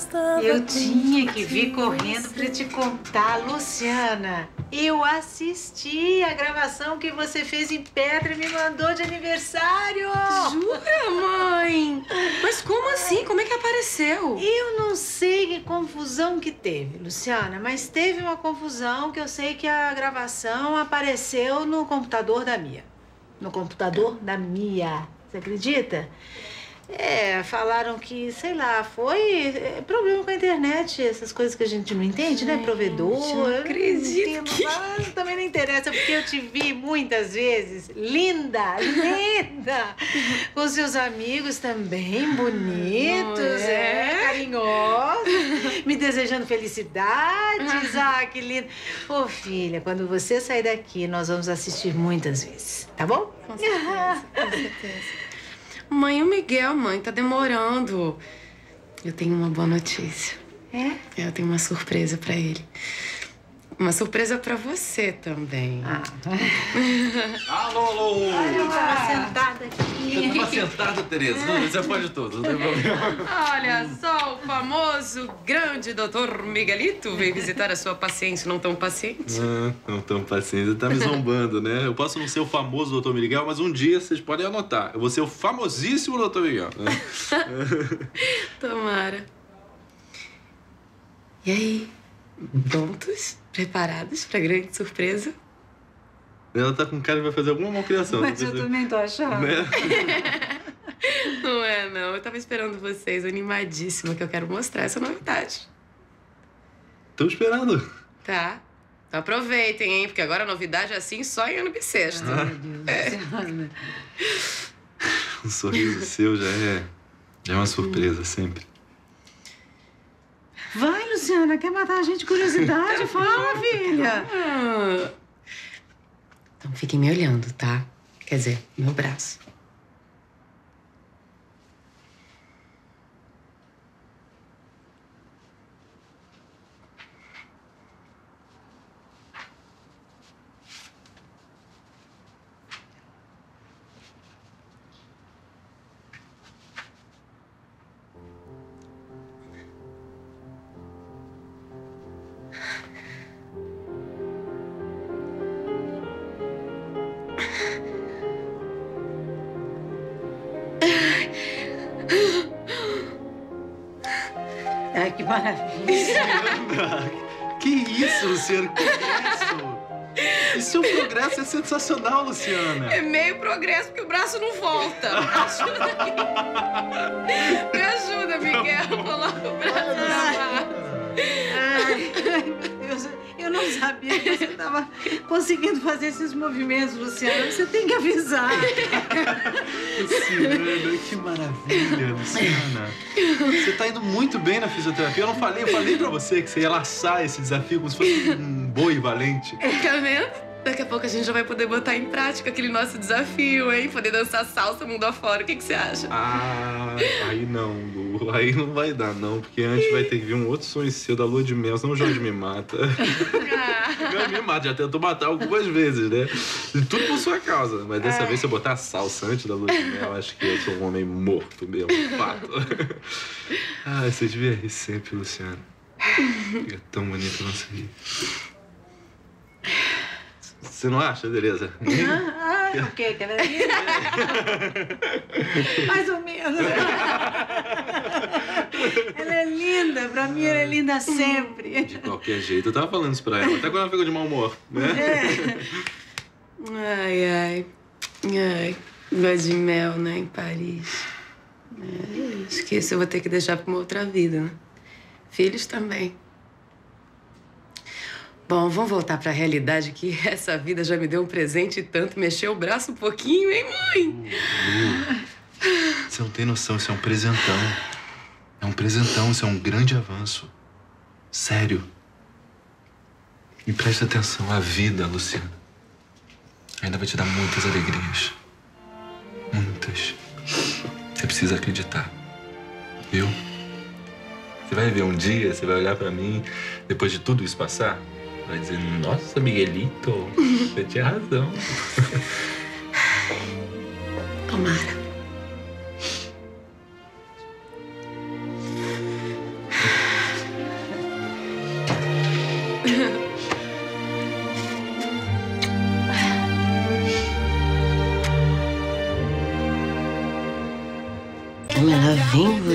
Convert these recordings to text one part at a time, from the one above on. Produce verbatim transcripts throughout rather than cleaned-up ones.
Eu tinha que vir correndo pra te contar, Luciana. Eu assisti a gravação que você fez em Petra e me mandou de aniversário. Jura, mãe? Mas como assim? Como é que apareceu? Eu não sei que confusão que teve, Luciana, mas teve uma confusão que eu sei que a gravação apareceu no computador da Mia. No computador da Mia. Você acredita? É, falaram que, sei lá, foi problema com a internet, essas coisas que a gente não entende, né? Provedor. Eu não acredito. Eu não entendo, mas também não interessa, porque eu te vi muitas vezes, linda, linda, com seus amigos também, bonitos, é? é, carinhosos, me desejando felicidades. Ah, que lindo. Ô, filha, quando você sair daqui, nós vamos assistir muitas vezes, tá bom? Com certeza, com certeza. Mãe, o Miguel, mãe, tá demorando. Eu tenho uma boa notícia. É? Eu tenho uma surpresa pra ele. Uma surpresa pra você também. Ah. Alô, alô! Eu tava sentada aqui. Eu tava sentada, Tereza. Não, você pode tudo, não tem problema. Olha só, o famoso, grande doutor Miguelito veio visitar a sua paciente não tão paciente. Ah, não tão paciente. Você tá me zombando, né? Eu posso não ser o famoso doutor Miguel, mas um dia vocês podem anotar. Eu vou ser o famosíssimo doutor Miguel. Né? Tomara. E aí? Prontos? Preparados pra grande surpresa? Ela tá com cara de vai fazer alguma malcriação. Mas eu também tô achando. Né? Não é, não. Eu tava esperando vocês, animadíssima, que eu quero mostrar essa novidade. Tô esperando. Tá. Então aproveitem, hein? Porque agora a novidade é assim só em ano bissexto. Ah, meu Deus do céu. Um sorriso seu já é, já é uma surpresa, sempre. Vai, Luciana, quer matar a gente de curiosidade? Fala, filha. Ah. Então fiquem me olhando, tá? Quer dizer, meu braço. Ai, que maravilha. Luciana! Que isso, Luciana? Que progresso! E seu progresso é sensacional, Luciana. É meio progresso, porque o braço não volta. Me ajuda aqui. Me ajuda, Miguel. Coloca o braço na mão. Ai, ai, meu Deus. Eu não sabia que você estava conseguindo fazer esses movimentos, Luciana. Você tem que avisar. Luciana, que maravilha, Luciana. Você tá indo muito bem na fisioterapia. Eu não falei, eu falei pra você que você ia laçar esse desafio como se fosse um boi valente. Tá vendo? Daqui a pouco a gente já vai poder botar em prática aquele nosso desafio, hein? Poder dançar salsa mundo afora. O que, que você acha? Ah, aí não, Lu. Aí não vai dar, não. Porque antes vai ter que vir um outro sonho seu da lua de mel, senão o Jorge me mata. Ah. O Jorge me mata, já tentou matar algumas vezes, né? E tudo por sua causa. Mas dessa Ai. vez, se eu botar salsa antes da lua de mel, acho que eu sou um homem morto mesmo, um fato. Ah, você devia rir sempre, Luciana. Fica tão bonito não rir. Você não acha, Tereza? Ah, ah, o quê? Que ela é linda? Mais ou menos. Ela é linda. Pra mim, ela é linda sempre. De qualquer jeito. Eu tava falando isso pra ela. Até quando ela ficou de mau humor, né? É. Ai, ai. Ai. Lua de mel, né? Em Paris. É, acho que isso eu vou ter que deixar pra uma outra vida, né? Filhos também. Bom, vamos voltar pra realidade que essa vida já me deu um presente e tanto. Mexeu o braço um pouquinho, hein, mãe? Lu, você não tem noção, isso é um presentão. É um presentão, isso é um grande avanço. Sério. E presta atenção, a vida, Luciana, ainda vai te dar muitas alegrias. Muitas. Você precisa acreditar. Viu? Você vai ver um dia, você vai olhar pra mim, depois de tudo isso passar, vai dizer, nossa, Miguelito, você tinha razão. Tomara.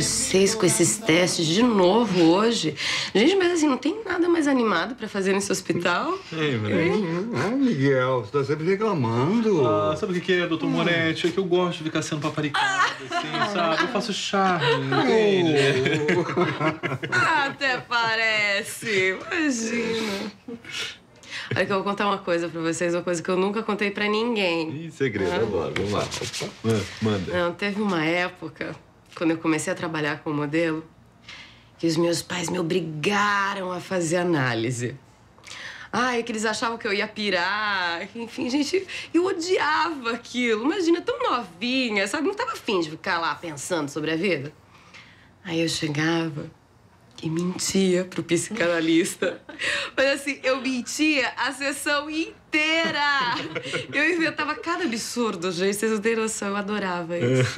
vocês com esses testes de novo hoje. Gente, mas assim, não tem nada mais animado pra fazer nesse hospital? Ei, Moretti. Ah, Miguel, você tá sempre reclamando. Ah, sabe o que é, doutor Moretti? É que eu gosto de ficar sendo paparicado, assim, sabe? Eu faço charme, entende? Até parece. Imagina. Olha que eu vou contar uma coisa pra vocês, uma coisa que eu nunca contei pra ninguém. Ih, segredo, ah. agora. Vamos lá. Opa. Manda. Não, teve uma época, quando eu comecei a trabalhar como modelo, que os meus pais me obrigaram a fazer análise. Ai, que eles achavam que eu ia pirar. Enfim, gente, eu odiava aquilo. Imagina, tão novinha, sabe? Não tava afim de ficar lá pensando sobre a vida. Aí eu chegava e mentia pro psicanalista. Mas assim, eu mentia a sessão inteira. Eu inventava cada absurdo, gente. Vocês não têm noção, eu adorava isso.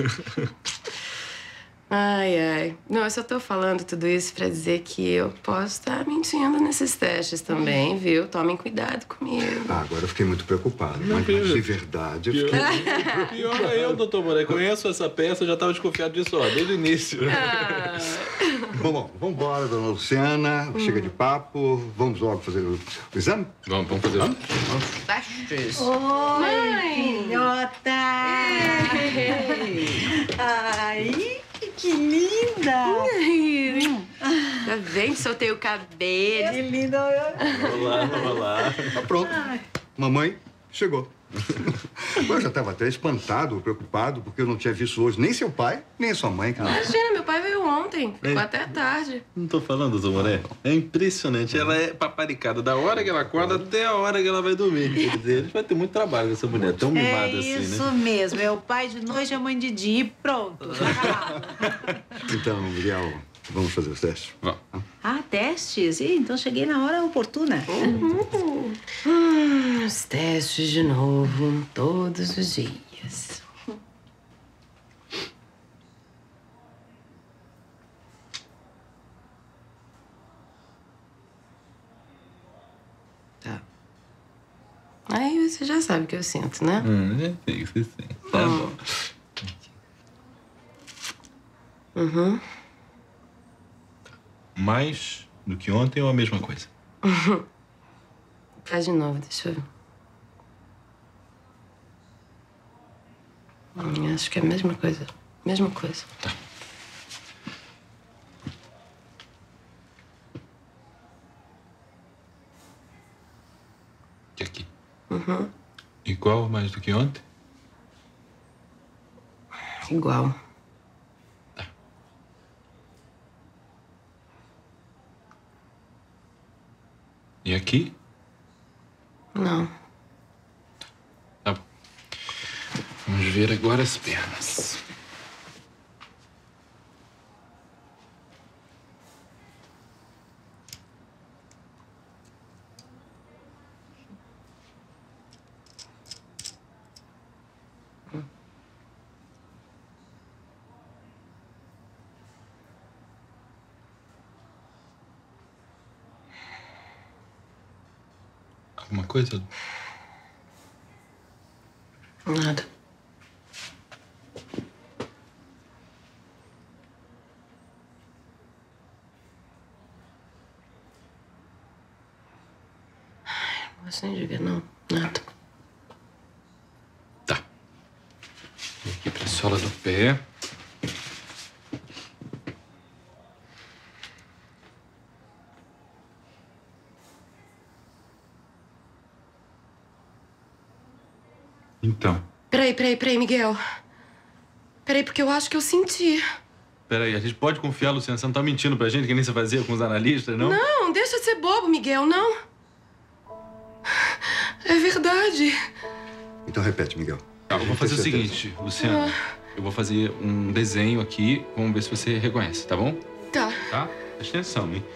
Ai, ai. Não, eu só tô falando tudo isso pra dizer que eu posso estar mentindo nesses testes também, viu? Tomem cuidado comigo. Ah, agora eu fiquei muito preocupado. Não, mas, mas de verdade, eu Pior, fiquei... pior é eu, doutor Moretti. Conheço essa peça, eu já tava desconfiado disso, ó, desde o início. Ah. Bom, bom, vamos embora, dona Luciana. Hum. Chega de papo. Vamos logo fazer o, o exame? Vamos, vamos fazer o... Testes. Oi, filhota! Ai, que linda! Tá vendo? Soltei o cabelo. Que linda! Olá, olá. Tá pronto. Ai. Mamãe chegou. Eu já estava até espantado, preocupado, porque eu não tinha visto hoje nem seu pai, nem sua mãe. Cara. Imagina, meu pai veio ontem. Ficou é. até tarde. Não tô falando, doutor Moretti. É impressionante. Ela é paparicada da hora que ela acorda até a hora que ela vai dormir. Quer dizer, a gente vai ter muito trabalho com essa mulher tão mimada é assim, né? isso mesmo. É o pai de noite e a mãe de dia. E pronto. Então, Miguel, vamos fazer os testes? Vamos. Ah, testes? Ih, então cheguei na hora oportuna. Uhum. Hum, os testes de novo, todos os dias. Tá. Aí você já sabe o que eu sinto, né? Hum, já sei, você sente. Tá Hum. bom. Uhum. Mais do que ontem ou a mesma coisa? Faz de novo, deixa eu ver. Hum, acho que é a mesma coisa. Mesma coisa. Tá. E aqui? Uhum. Igual ou mais do que ontem? Igual. Tá. E aqui? Não. Tá bom. Vamos ver agora as pernas. Alguma coisa? Nada. Não gosto nem de ver, não. Nada. Tá. E aqui pra sola do pé. Então. Peraí, peraí, peraí, Miguel. Peraí, porque eu acho que eu senti. Peraí, a gente pode confiar, Luciana? Você não tá mentindo pra gente, que nem você fazia com os analistas, não? Não, deixa de ser bobo, Miguel, não. É verdade. Então repete, Miguel. Tá, eu vou fazer o seguinte, Luciana. Eu vou fazer um desenho aqui, vamos ver se você reconhece, tá bom? Tá. Tá? Presta atenção, hein?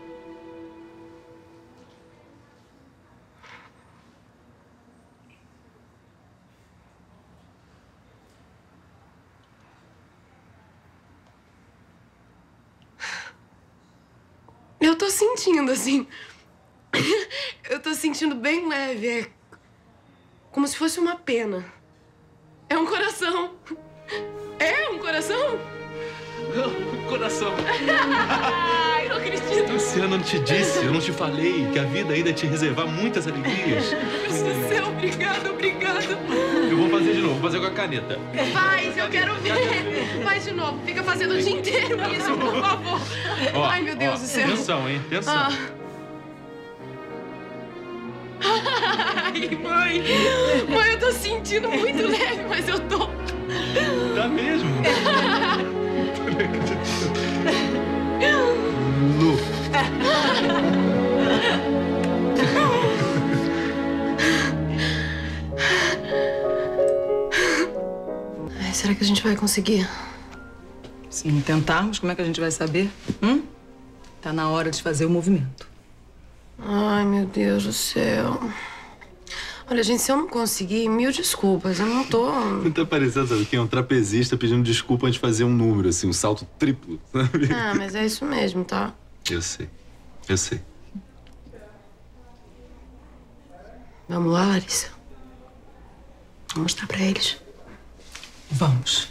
Eu tô sentindo, assim... Eu tô sentindo bem leve, é... Como se fosse uma pena. É um coração. É um coração? Coração. Ai, não acredito. Luciana, eu não te disse, eu não te falei que a vida ainda ia te reservar muitas alegrias. Meu Deus do céu, obrigada, obrigada. Eu vou fazer de novo, vou fazer com a caneta. Faz, eu quero ver. Faz de novo, fica fazendo o dia inteiro isso, por favor. Ó, Ai, meu Deus ó, do céu. Atenção, hein? Atenção. Ah. Ai, mãe. Mãe, eu tô sentindo muito leve, mas eu tô... Tá mesmo? Lu. Ai, será que a gente vai conseguir? Se não tentarmos, como é que a gente vai saber? Hum? Tá na hora de fazer o movimento. Ai, meu Deus do céu. Olha, gente, se eu não conseguir, mil desculpas. Eu não tô... Não tá parecendo, sabe, que é um trapezista pedindo desculpa antes de fazer um número, assim, um salto triplo, sabe? Ah, mas é isso mesmo, tá? Eu sei. Eu sei. Vamos lá, Larissa? Vou mostrar pra eles. Vamos.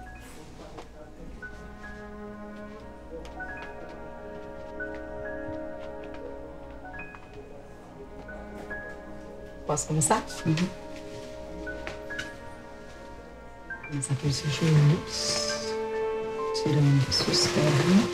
Posso começar? Uhum. Começar pelos seus joelhos. Tirando as suas pernas.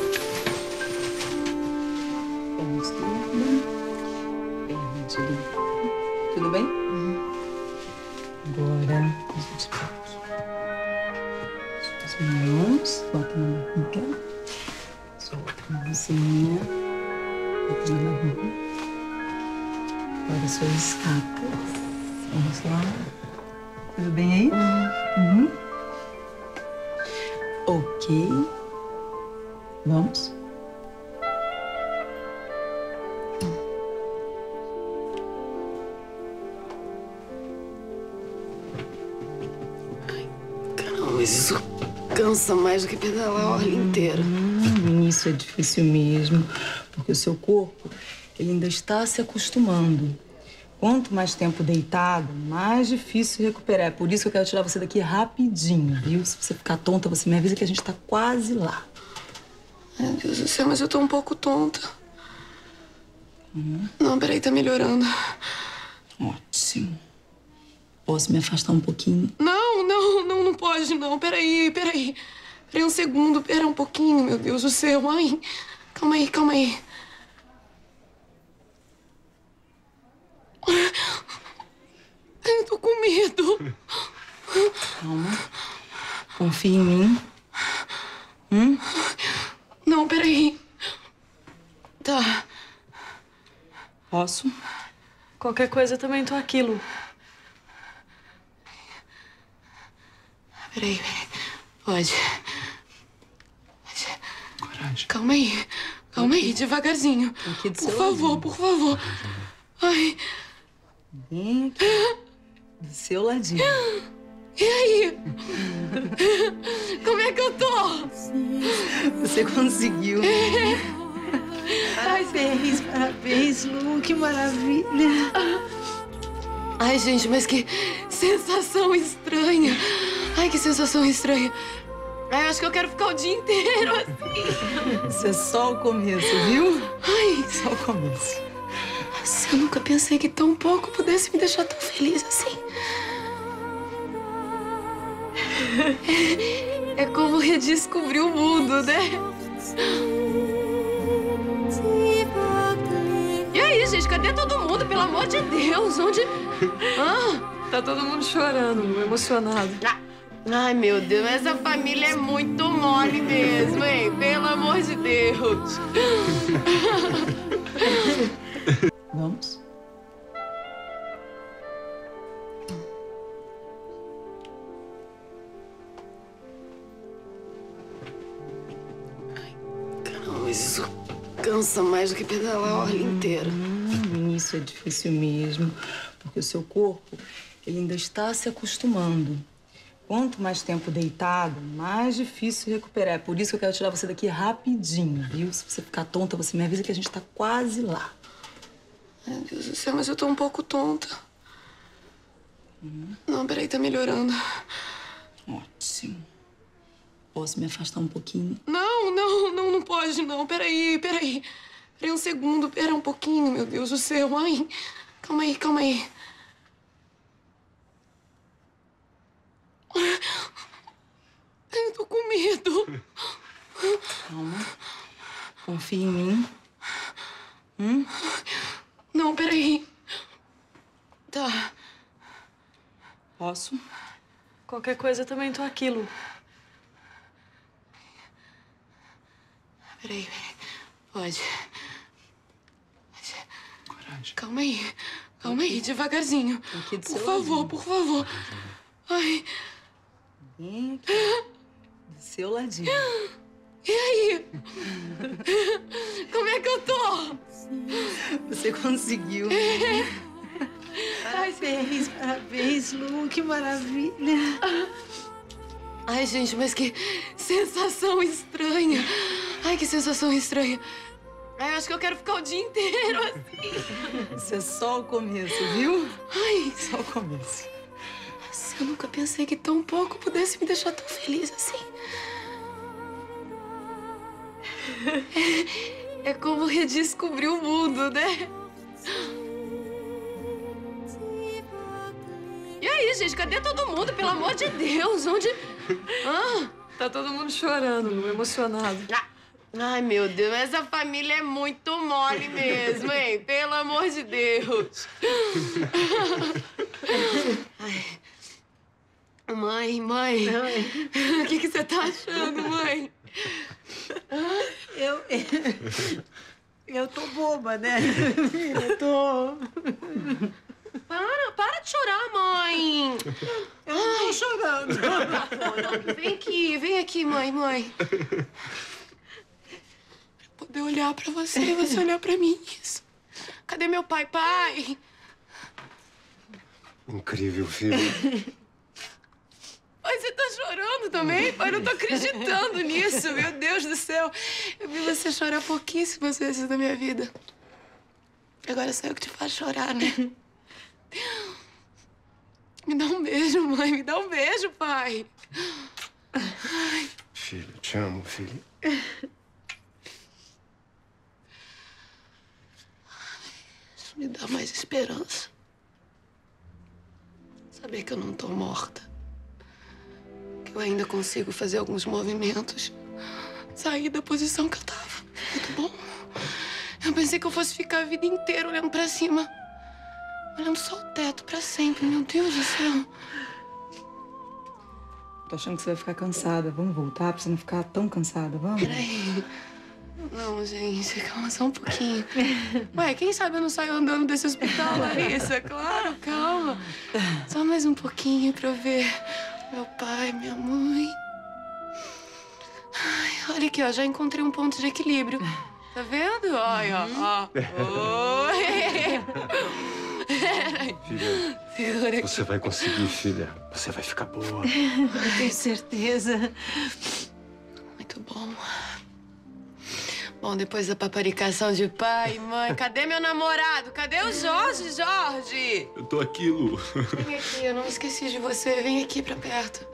Perna esquerda. Perna direita. Tudo bem? Uhum. Agora, a gente pode. As mãos. Bota na barriga. Sua outra mãozinha. Bota na barriga. Agora suas escapas. Vamos lá. Tudo bem aí? Uhum. Ok. Vamos. Ai, caramba, mas isso cansa mais do que pedalar a orla inteira. Hum, isso é difícil mesmo, porque o seu corpo ele ainda está se acostumando. Quanto mais tempo deitado, mais difícil recuperar. É por isso que eu quero tirar você daqui rapidinho, viu? Se você ficar tonta, você me avisa que a gente tá quase lá. Meu Deus do céu, mas eu tô um pouco tonta. Hum. Não, peraí, tá melhorando. Ótimo. Posso me afastar um pouquinho? Não, não, não, não pode, não. Peraí, peraí. Peraí um segundo, pera um pouquinho, meu Deus do céu. Mãe, calma aí, calma aí. Eu tô com medo. Calma. Confia em mim. Hum? Não, peraí. Tá. Posso? Qualquer coisa, eu também tô aqui, Lu. Peraí, peraí. Pode. Pode. Coragem. Calma aí. Calma aí, devagarzinho. Aqui do Por seu favor, ladinho. por favor. Ai. Bem aqui. Do seu ladinho. E aí? Como é que eu tô? Você conseguiu. Parabéns, parabéns, Lu, que maravilha. Ai, gente, mas que sensação estranha. Ai, que sensação estranha. Ai, eu acho que eu quero ficar o dia inteiro assim. Isso é só o começo, viu? Ai, Só o começo. nossa, eu nunca pensei que tão pouco pudesse me deixar tão feliz assim. É, é como redescobrir o mundo, né? E aí, gente, cadê todo mundo? Pelo amor de Deus, onde... Ah, Tá todo mundo chorando, emocionado. ai, meu Deus, essa família é muito mole mesmo, hein? Pelo amor de Deus. Vamos? Caramba, mas isso cansa mais do que pedalar a orla inteira. Hum, isso é difícil mesmo, porque o seu corpo ele ainda está se acostumando. Quanto mais tempo deitado, mais difícil recuperar. É por isso que eu quero tirar você daqui rapidinho, viu? Se você ficar tonta, você me avisa que a gente tá quase lá. Meu Deus do céu, mas eu tô um pouco tonta. Hum. Não, peraí, tá melhorando. Ótimo. Posso me afastar um pouquinho? Não, não, não, não pode, não. Peraí, peraí. Peraí um segundo, pera um pouquinho, meu Deus do céu. Mãe, calma aí, calma aí. Eu tô com medo. Calma. Confia em mim. Hum? Não, peraí. Tá. Posso? Qualquer coisa eu também tô aqui, Lu. Peraí, peraí. Pode. Coragem. Calma aí. Calma aí, devagarzinho. Tô aqui do Por seu favor, ladinho. por favor. Ai. Vem aqui. Do seu ladinho. E aí? Como é que eu tô? Você conseguiu. Parabéns, parabéns, Lu. Que maravilha. Ai, gente, mas que sensação estranha. Ai, que sensação estranha. Ai, eu acho que eu quero ficar o dia inteiro assim. Isso é só o começo, viu? Ai, Só o começo. nossa, eu nunca pensei que tão pouco pudesse me deixar tão feliz assim. É, é como redescobrir o mundo, né? E aí, gente, cadê todo mundo? Pelo amor de Deus, onde... Ah, Tá todo mundo chorando, Lu, emocionado. ai, meu Deus, essa família é muito mole mesmo, hein? Pelo amor de Deus. Ai. Mãe, mãe, o que que você tá achando, mãe? Eu... Eu tô boba, né? Eu tô... Para, para de chorar, mãe. Eu não tô chorando. Vem aqui, vem aqui, mãe, mãe. Pra poder olhar pra você e você olhar pra mim. Isso. Cadê meu pai? Pai! Incrível, filho. Pai, você tá chorando também? Pai, não tô acreditando nisso. Meu Deus do céu. Eu vi você chorar pouquíssimas vezes na minha vida. Agora sou eu que te faço chorar, né? Me dá um beijo, mãe. Me dá um beijo, pai. Ai. Filho, te amo, filho. Isso me dá mais esperança. Saber que eu não tô morta. Que eu ainda consigo fazer alguns movimentos. Sair da posição que eu tava. Muito bom. Eu pensei que eu fosse ficar a vida inteira olhando pra cima. Olhando só o teto pra sempre. Meu Deus do céu. Tô achando que você vai ficar cansada. Vamos voltar pra você não ficar tão cansada, vamos? Peraí. Não, gente, calma só um pouquinho. Ué, quem sabe eu não saio andando desse hospital, Larissa? Claro, calma. Só mais um pouquinho pra eu ver meu pai, minha mãe. Ai, olha aqui, ó, já encontrei um ponto de equilíbrio. Tá vendo? Olha, ó. ó. Oi! Filha, Segura aqui. você vai conseguir, filha. Você vai ficar boa. Eu tenho certeza. Muito bom. Bom, depois da paparicação de pai e mãe, cadê meu namorado? Cadê o Jorge, Jorge? Eu tô aqui, Lu. Vem aqui, eu não esqueci de você. Vem aqui pra perto.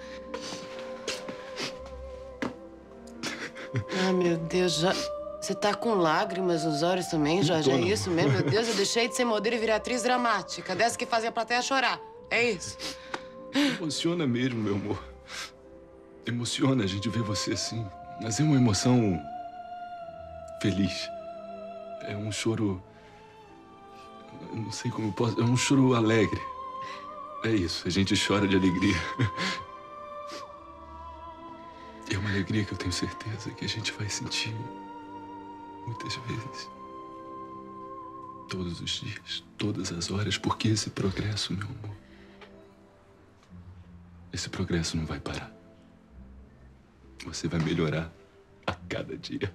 Ah, meu Deus, já... Você tá com lágrimas nos olhos também, Jorge? Tô, É não. isso mesmo? Meu Deus, eu deixei de ser modelo e virar atriz dramática. Dessa que fazia a plateia chorar. É isso. Emociona mesmo, meu amor. Emociona a gente ver você assim. Mas é uma emoção feliz. É um choro... Eu não sei como eu posso... É um choro alegre. É isso, a gente chora de alegria. É uma alegria que eu tenho certeza que a gente vai sentir muitas vezes. Todos os dias, todas as horas, porque esse progresso, meu amor, esse progresso não vai parar. Você vai melhorar a cada dia.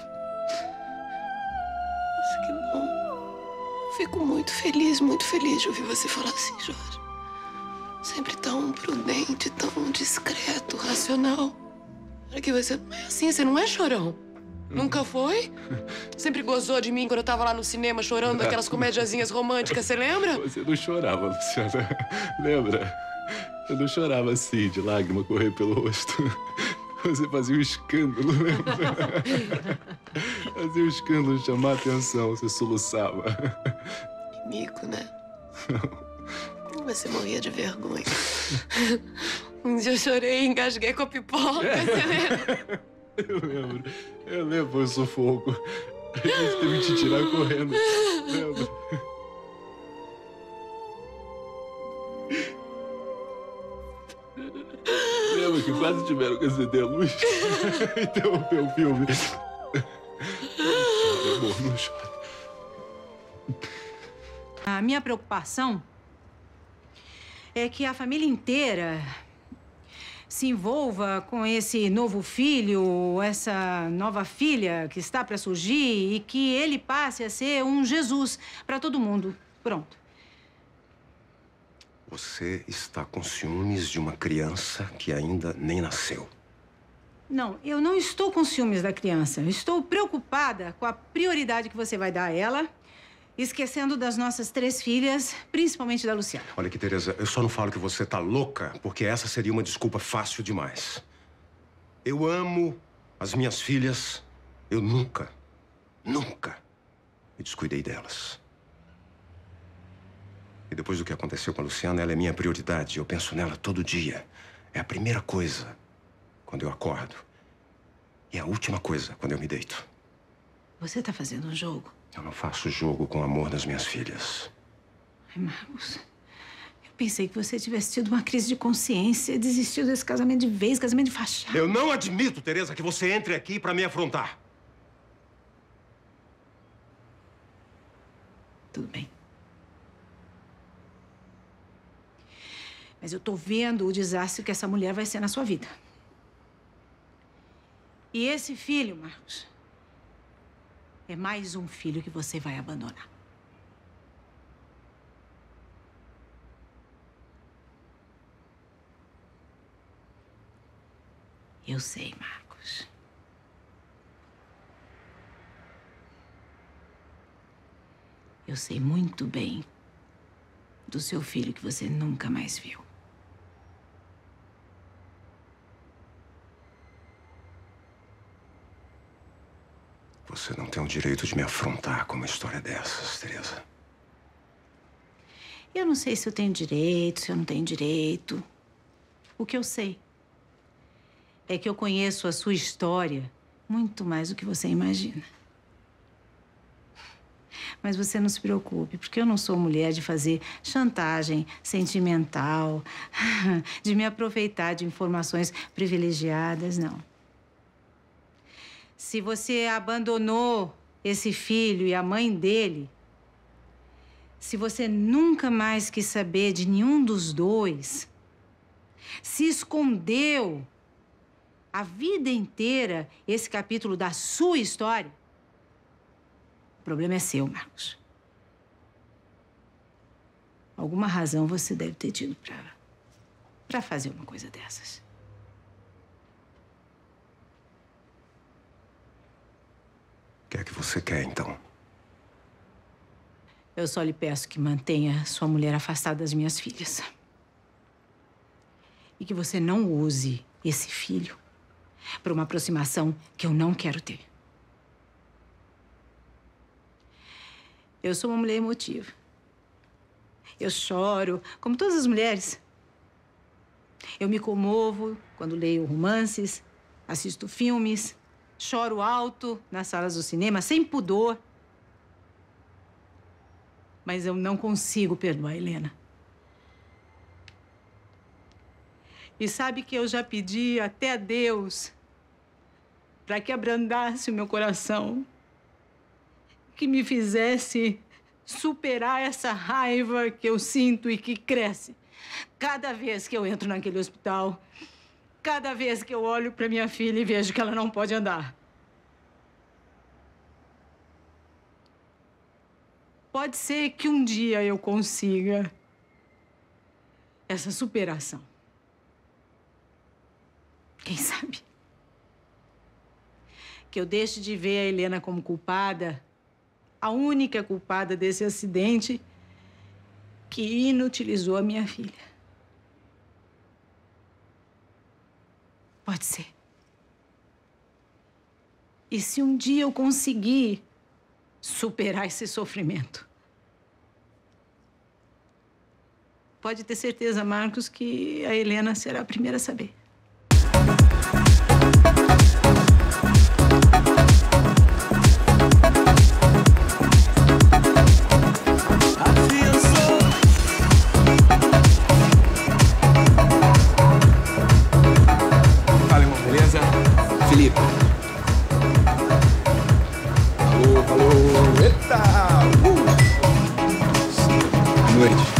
Acho que bom. Fico muito feliz, muito feliz de ouvir você falar assim, Jorge. Sempre tão prudente, tão discreto, racional. Olha que você não é assim, você não é chorão. Nunca foi? Sempre gozou de mim quando eu tava lá no cinema chorando aquelas comediazinhas românticas, você lembra? Você não chorava, Luciana. Lembra? Eu não chorava assim, de lágrima correr pelo rosto. Você fazia um escândalo, lembra? Fazia um escândalo, chamar a atenção, você soluçava. Mico, né? Você morria de vergonha. Um dia eu chorei e engasguei com a pipoca, É. você lembra? Eu lembro. Eu lembro, foi um sufoco. A gente teve que te tirar correndo. Lembra? Lembra que quase tiveram que acender a luz? Interrompeu o filme. Não chora, amor, não chora. A minha preocupação é que a família inteira se envolva com esse novo filho, essa nova filha que está para surgir e que ele passe a ser um Jesus para todo mundo. Pronto. Você está com ciúmes de uma criança que ainda nem nasceu. Não, eu não estou com ciúmes da criança. Eu estou preocupada com a prioridade que você vai dar a ela, esquecendo das nossas três filhas, principalmente da Luciana. Olha aqui, Tereza, eu só não falo que você tá louca, porque essa seria uma desculpa fácil demais. Eu amo as minhas filhas. Eu nunca, nunca me descuidei delas. E depois do que aconteceu com a Luciana, ela é minha prioridade. Eu penso nela todo dia. É a primeira coisa quando eu acordo. E a última coisa quando eu me deito. Você está fazendo um jogo? Eu não faço jogo com o amor das minhas filhas. Ai, Marcos, eu pensei que você tivesse tido uma crise de consciência e desistiu desse casamento de vez, casamento de fachada. Eu não admito, Tereza, que você entre aqui para me afrontar. Tudo bem. Mas eu tô vendo o desastre que essa mulher vai ser na sua vida. E esse filho, Marcos, é mais um filho que você vai abandonar. Eu sei, Marcos. Eu sei muito bem do seu filho que você nunca mais viu. Você não tem o direito de me afrontar com uma história dessas, Tereza. Eu não sei se eu tenho direito, se eu não tenho direito. O que eu sei é que eu conheço a sua história muito mais do que você imagina. Mas você não se preocupe, porque eu não sou mulher de fazer chantagem sentimental, de me aproveitar de informações privilegiadas, não. Se você abandonou esse filho e a mãe dele, se você nunca mais quis saber de nenhum dos dois, se escondeu a vida inteira esse capítulo da sua história, o problema é seu, Marcos. Alguma razão você deve ter tido pra, pra fazer uma coisa dessas. O que é que você quer, então? Eu só lhe peço que mantenha sua mulher afastada das minhas filhas. E que você não use esse filho para uma aproximação que eu não quero ter. Eu sou uma mulher emotiva. Eu choro, como todas as mulheres. Eu me comovo quando leio romances, assisto filmes, choro alto nas salas do cinema, sem pudor. Mas eu não consigo perdoar a Helena. E sabe que eu já pedi até a Deus para que abrandasse o meu coração, que me fizesse superar essa raiva que eu sinto e que cresce cada vez que eu entro naquele hospital, cada vez que eu olho para minha filha e vejo que ela não pode andar. Pode ser que um dia eu consiga essa superação. Quem sabe? Que eu deixe de ver a Helena como culpada, a única culpada desse acidente que inutilizou a minha filha. Pode ser. E se um dia eu conseguir superar esse sofrimento? Pode ter certeza, Marcos, que a Helena será a primeira a saber. Fala, irmão, beleza? Felipe. Alô, alô. Eita! Uh! Boa noite.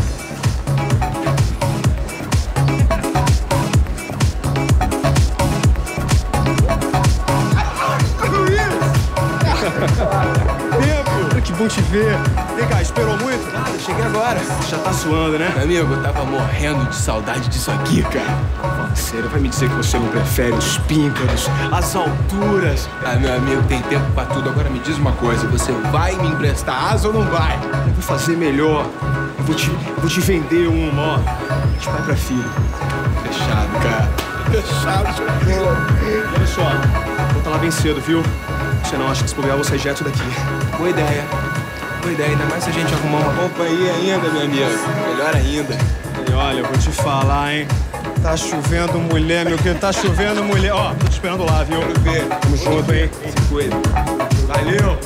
Tempo! Que bom te ver. Vem cá, esperou muito? Nada, cheguei agora. Já tá suando, né? Meu amigo, eu tava morrendo de saudade disso aqui, cara. Fala sério, vai me dizer que você não prefere os píncaros, as alturas. Ah, meu amigo, tem tempo pra tudo. Agora me diz uma coisa, você vai me emprestar asa ou não vai? Eu vou fazer melhor. Eu vou te, vou te vender uma, ó. De pai pra filho. Fechado, cara. Fechado, socorro. Olha só, vou estar lá bem cedo, viu? Você não acha que se bobear, você jeto daqui. Boa ideia. Boa ideia. Ainda mais se a gente arrumar uma companhia ainda, meu amigo. Melhor ainda. E olha, eu vou te falar, hein? Tá chovendo mulher, meu querido. Tá chovendo mulher. Ó, tô te esperando lá, viu? Quero ver. Tamo junto, hein? Se cuida. Valeu.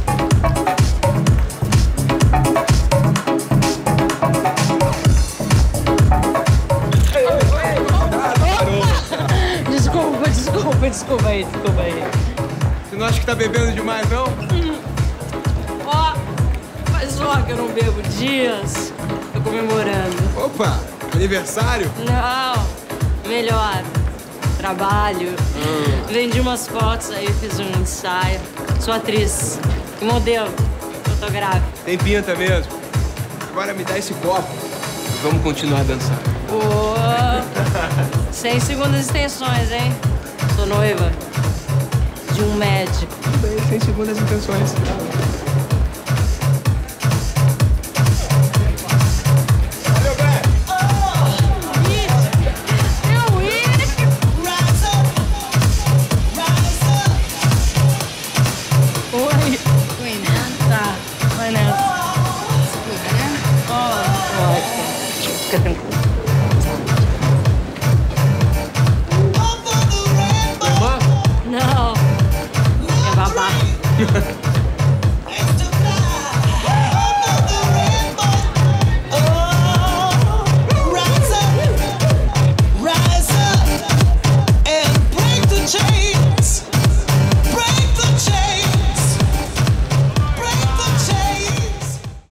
Desculpa, desculpa, desculpa aí, desculpa aí. Você não acha que tá bebendo demais, não? Hum. Ó, faz ó que eu não bebo dias. Tô comemorando. Opa, aniversário? Não, melhor. Trabalho. Hum. Vendi umas fotos aí, fiz um ensaio. Sou atriz e modelo. Fotográfica. Tem pinta mesmo. Agora me dá esse copo e vamos continuar a dançar. Pô, sem segundas extensões, hein? Sou noiva de um médico. Tudo bem, sem segundas intenções.